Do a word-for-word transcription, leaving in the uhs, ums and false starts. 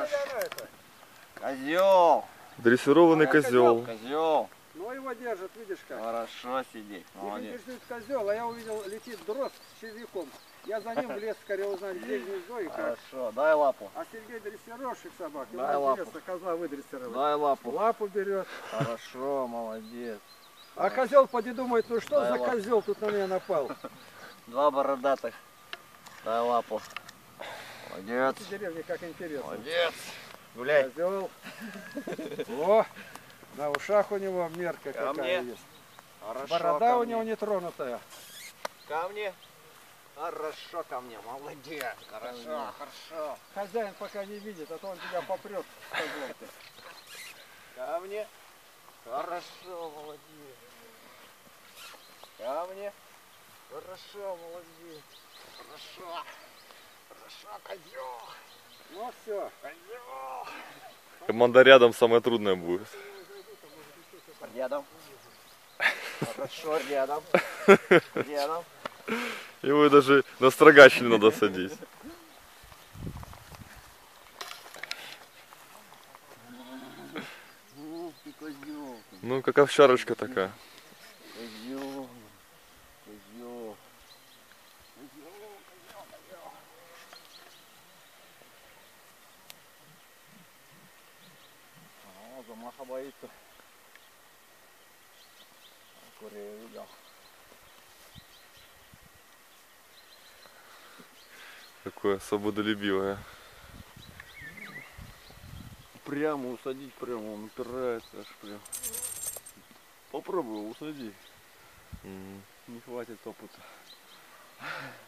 Козел. Дрессированный козел. Козел. Ну его держит, видишь как. Хорошо сидеть. Молодец. Ты козел, а я увидел, летит дрозд с червяком. Я за ним в лес скорее узнать, где гнездо и как. Хорошо, дай лапу. А Сергей дрессировщик собак. Дай Ему лапу. интересно козла выдрессировать. Дай лапу. Лапу берет. Хорошо, молодец. А козел поди думает, ну что Дай за лапу. козел тут на меня напал? Два бородатых. Дай лапу. Молодец. В деревне как интересно. Молодец. Гуляй. Козел. О, на ушах у него мерка Ко какая мне. есть. Хорошо, Борода ко у мне. него не тронутая. Ко мне. Хорошо ко мне, молодец. Хорошо, хорошо. Хозяин пока не видит, а то он тебя попрет с козлом-то. Ко мне. Хорошо, молодец. Ко мне. Хорошо, молодец. Хорошо. Хорошо, козел. Ну все. Козел. Команда рядом самое трудное будет. Рядом. Хорошо, рядом. Рядом. Его даже на строгач не надо садить. Ну, ты козел. Ну, как овчарочка такая. Козел. Козел. Козел, козел, козел. О, замаха боится. Курей видел. Такое свободолюбивое. Прямо усадить, прямо он упирается аж прям. Попробуй усади. М. Не хватит опыта.